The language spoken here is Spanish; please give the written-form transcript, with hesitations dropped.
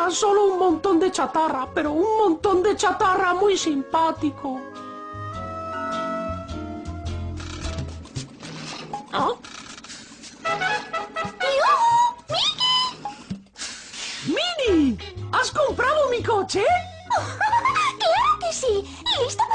tan solo un montón de chatarra, pero un montón de chatarra muy simpático. ¿Ah? ¡Minnie! ¿Has comprado mi coche? ¡Claro que sí! ¡Y listo